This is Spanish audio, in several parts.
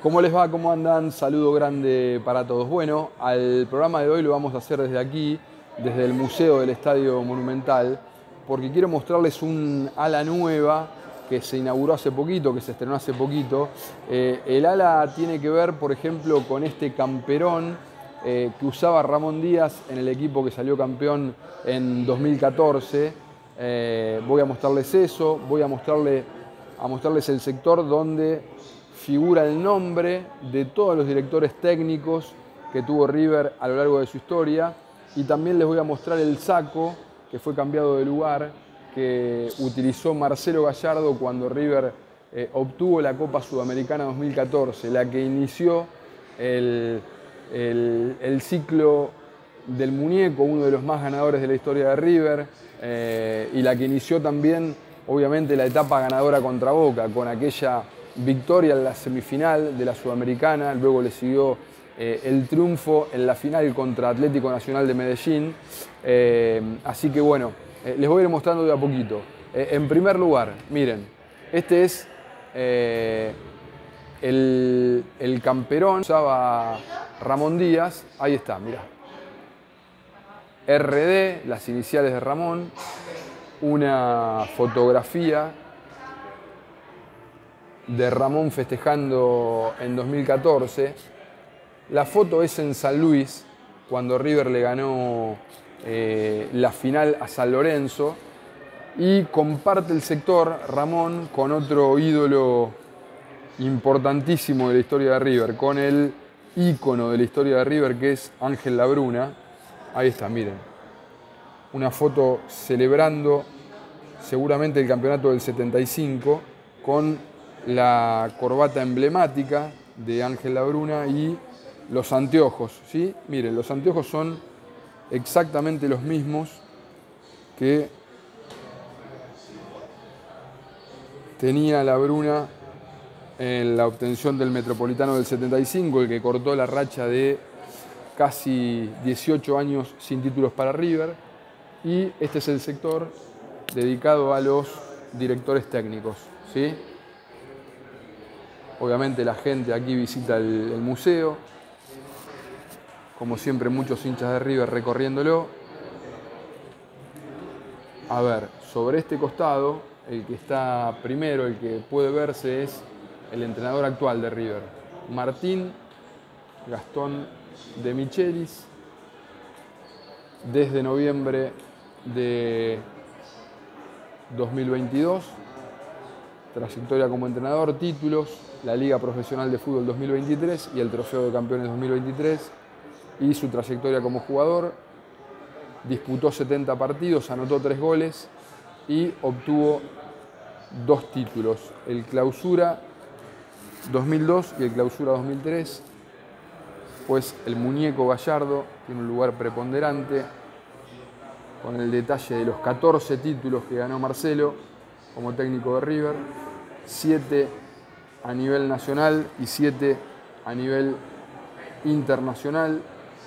¿Cómo les va? ¿Cómo andan? Saludo grande para todos. Bueno, al programa de hoy lo vamos a hacer desde aquí, desde el Museo del Estadio Monumental, porque quiero mostrarles un ala nueva que se inauguró hace poquito, que se estrenó hace poquito. El ala tiene que ver, por ejemplo, con este camperón que usaba Ramón Díaz en el equipo que salió campeón en 2014. Voy a mostrarles eso, voy a mostrarles el sector donde figura el nombre de todos los directores técnicos que tuvo River a lo largo de su historia, y también les voy a mostrar el saco que fue cambiado de lugar, que utilizó Marcelo Gallardo cuando River obtuvo la Copa Sudamericana 2014, la que inició el ciclo del muñeco, uno de los más ganadores de la historia de River, y la que inició también, obviamente, la etapa ganadora contra Boca, con aquella victoria en la semifinal de la Sudamericana. Luego le siguió el triunfo en la final contra Atlético Nacional de Medellín. Así que bueno, les voy a ir mostrando de a poquito. En primer lugar, miren, este es el camperón, usaba Ramón Díaz. Ahí está, mirá. RD, las iniciales de Ramón, una fotografía de Ramón festejando en 2014. La foto es en San Luis, cuando River le ganó la final a San Lorenzo, y comparte el sector Ramón con otro ídolo importantísimo de la historia de River, con el ícono de la historia de River, que es Ángel Labruna. Ahí está, miren. Una foto celebrando seguramente el campeonato del 75, con la corbata emblemática de Ángel Labruna y los anteojos, ¿sí? Miren, los anteojos son exactamente los mismos que tenía Labruna en la obtención del Metropolitano del 75, el que cortó la racha de casi 18 años sin títulos para River. Y este es el sector dedicado a los directores técnicos, ¿sí? Obviamente la gente aquí visita el museo, como siempre muchos hinchas de River recorriéndolo. A ver, sobre este costado, el que está primero, el que puede verse, es el entrenador actual de River, Martín Gastón de Michelis, desde noviembre de 2022. Trayectoria como entrenador, títulos, la Liga Profesional de Fútbol 2023 y el Trofeo de Campeones 2023. Y su trayectoria como jugador: disputó 70 partidos, anotó 3 goles y obtuvo 2 títulos, el Clausura 2002 y el Clausura 2003. Pues el muñeco Gallardo tiene un lugar preponderante, con el detalle de los 14 títulos que ganó Marcelo como técnico de River, 7 a nivel nacional y 7 a nivel internacional.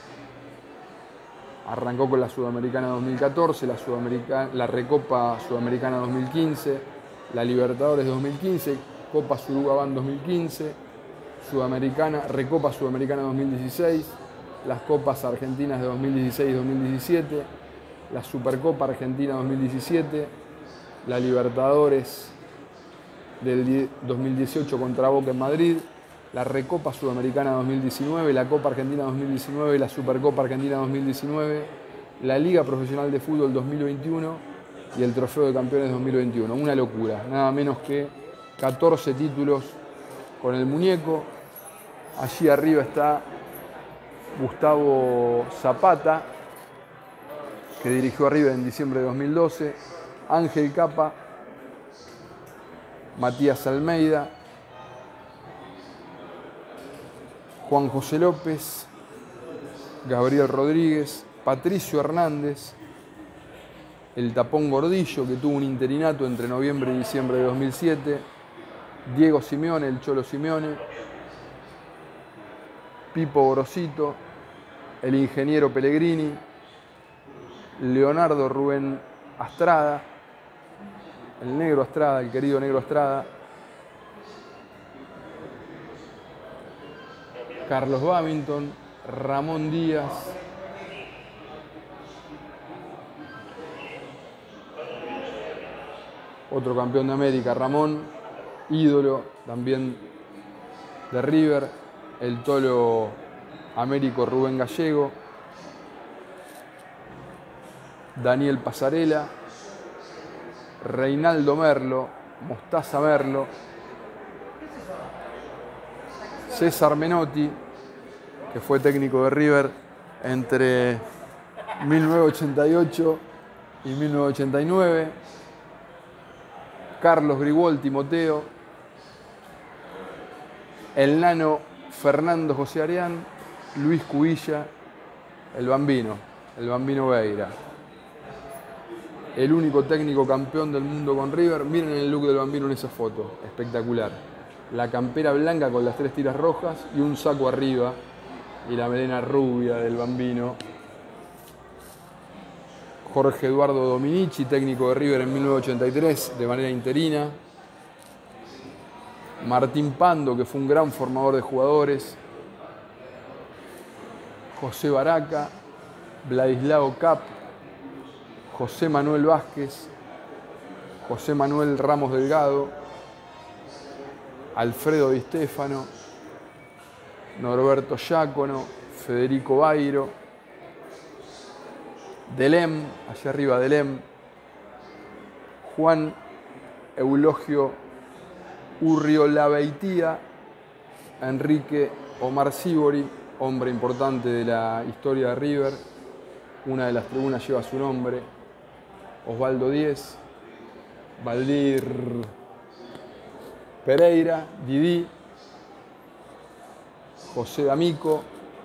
Arrancó con la Sudamericana 2014, la Recopa Sudamericana 2015, la Libertadores 2015, Copa Surugaban 2015, Recopa Sudamericana 2016, las Copas Argentinas de 2016 y 2017, la Supercopa Argentina 2017, la Libertadores del 2018 contra Boca en Madrid, la Recopa Sudamericana 2019, la Copa Argentina 2019 y la Supercopa Argentina 2019, la Liga Profesional de Fútbol 2021 y el Trofeo de Campeones 2021. Una locura, nada menos que 14 títulos con el muñeco. Allí arriba está Gustavo Zapata, que dirigió a River en diciembre de 2012, Ángel Capa, Matías Almeida, Juan José López, Gabriel Rodríguez, Patricio Hernández, el Tapón Gordillo, que tuvo un interinato entre noviembre y diciembre de 2007, Diego Simeone, el Cholo Simeone, Pipo Gorosito, el ingeniero Pellegrini, Leonardo Rubén Astrada, el negro Astrada, el querido negro Astrada, Carlos Babington, Ramón Díaz, otro campeón de América, Ramón, ídolo también de River, el tolo Américo Rubén Gallego, Daniel Pasarela, Reinaldo Merlo, Mostaza Merlo, César Menotti, que fue técnico de River entre 1988 y 1989, Carlos Grigol Timoteo, el nano Fernando José Arián, Luis Cubilla, el Bambino Veira. El único técnico campeón del mundo con River. Miren el look del Bambino en esa foto, espectacular. La campera blanca con las 3 tiras rojas y un saco arriba y la melena rubia del Bambino. Jorge Eduardo Dominici, técnico de River en 1983 de manera interina. Martín Pando, que fue un gran formador de jugadores. José Baraca, Vladislao Cap, José Manuel Vázquez, José Manuel Ramos Delgado, Alfredo Di Stéfano, Norberto Giacono, Federico Bairo, Delem, allá arriba Delem, Juan Eulogio Urriolabeitía, Enrique Omar Sibori, hombre importante de la historia de River, una de las tribunas lleva su nombre, Osvaldo Díez, Valdir Pereira, Didi, José D'Amico,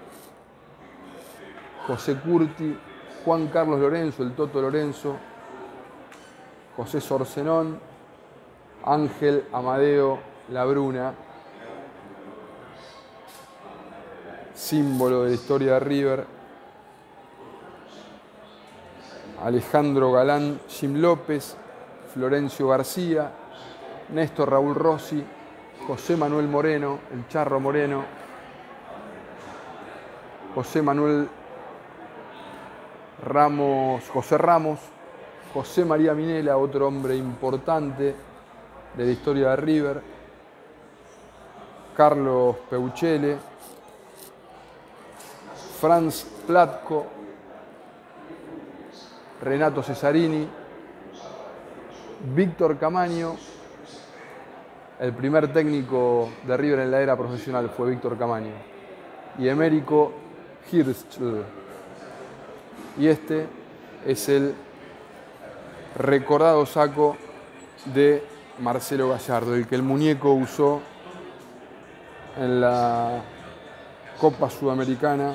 José Curti, Juan Carlos Lorenzo, el Toto Lorenzo, José Sorcenón, Ángel Amadeo Labruna, símbolo de la historia de River, Alejandro Galán, Jim López, Florencio García, Néstor Raúl Rossi, José Manuel Moreno, el Charro Moreno, José Manuel Ramos, José María Minela, otro hombre importante de la historia de River, Carlos Peuchele, Franz Platko, Renato Cesarini, Víctor Camaño. El primer técnico de River en la era profesional fue Víctor Camaño. Y Emérico Hirschl. Y este es el recordado saco de Marcelo Gallardo, el que el muñeco usó en la Copa Sudamericana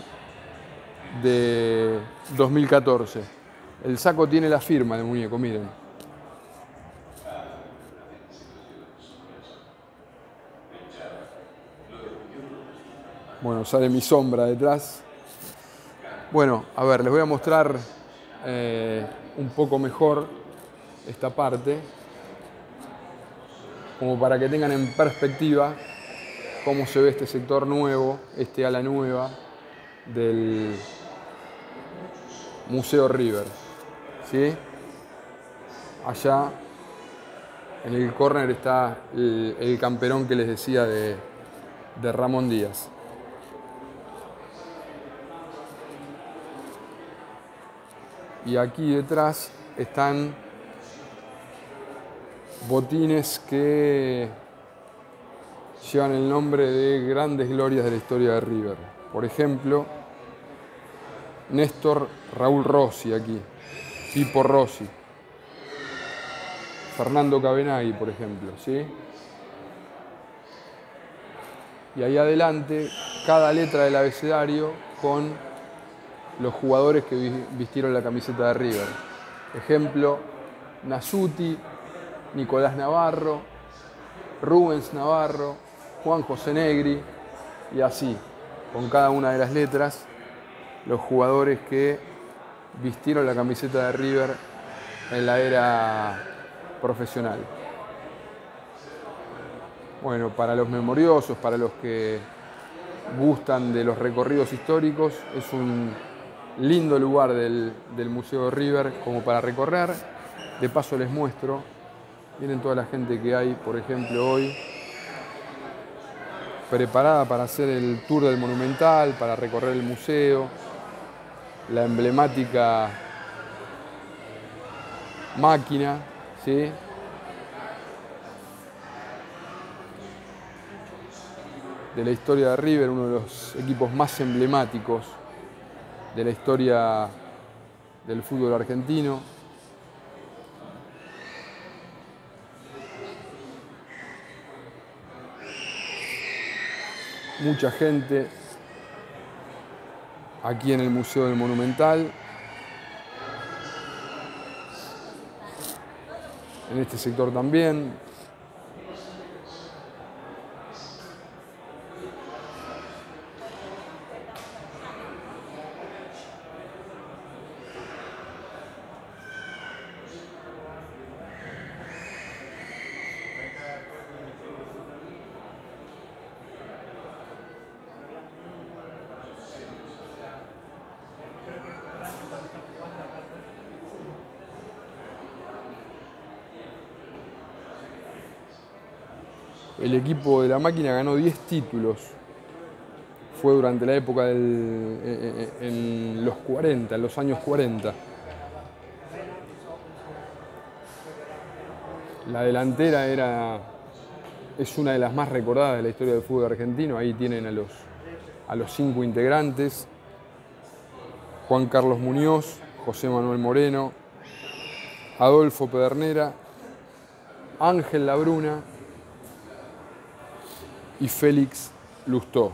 de 2014. El saco tiene la firma del muñeco, miren. Bueno, sale mi sombra detrás. Bueno, a ver, les voy a mostrar un poco mejor esta parte, como para que tengan en perspectiva cómo se ve este sector nuevo, este ala nueva del Museo River. ¿Sí? Allá en el córner está el camperón que les decía de Ramón Díaz. Y aquí detrás están botines que llevan el nombre de grandes glorias de la historia de River. Por ejemplo, Néstor Raúl Rossi aquí, Pipo Rossi, Fernando Cabenagui, por ejemplo, ¿sí? Y ahí adelante, cada letra del abecedario con los jugadores que vistieron la camiseta de River. Ejemplo, Nasuti, Nicolás Navarro, Rubens Navarro, Juan José Negri, y así, con cada una de las letras, los jugadores que vistieron la camiseta de River en la era profesional. Bueno, para los memoriosos, para los que gustan de los recorridos históricos, es un lindo lugar del Museo de River como para recorrer. De paso les muestro, miren toda la gente que hay, por ejemplo, hoy, preparada para hacer el tour del Monumental, para recorrer el museo, la emblemática máquina, ¿sí? De la historia de River, uno de los equipos más emblemáticos de la historia del fútbol argentino. Mucha gente aquí en el Museo del Monumental. En este sector también. El equipo de la máquina ganó 10 títulos. Fue durante la época en los 40, en los años 40. La delantera es una de las más recordadas de la historia del fútbol argentino. Ahí tienen a los 5 integrantes: Juan Carlos Muñoz, José Manuel Moreno, Adolfo Pedernera, Ángel Labruna y Félix Lustó.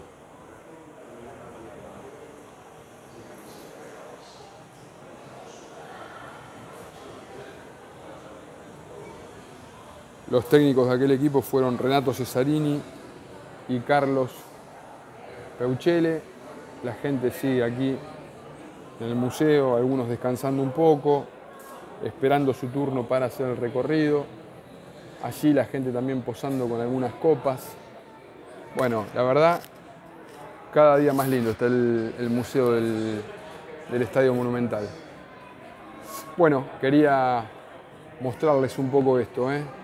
Los técnicos de aquel equipo fueron Renato Cesarini y Carlos Peuchele. La gente sigue aquí en el museo, algunos descansando un poco, esperando su turno para hacer el recorrido. Allí la gente también posando con algunas copas. Bueno, la verdad, cada día más lindo está el museo del Estadio Monumental. Bueno, quería mostrarles un poco esto,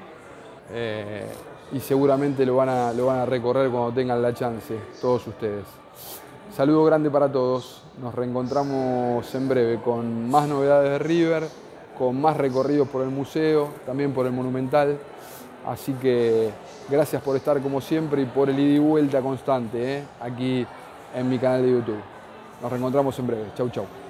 y seguramente lo van a recorrer cuando tengan la chance, todos ustedes. Saludo grande para todos. Nos reencontramos en breve con más novedades de River, con más recorridos por el museo, también por el Monumental. Así que gracias por estar como siempre y por el ida y vuelta constante aquí en mi canal de YouTube. Nos reencontramos en breve. Chau, chau.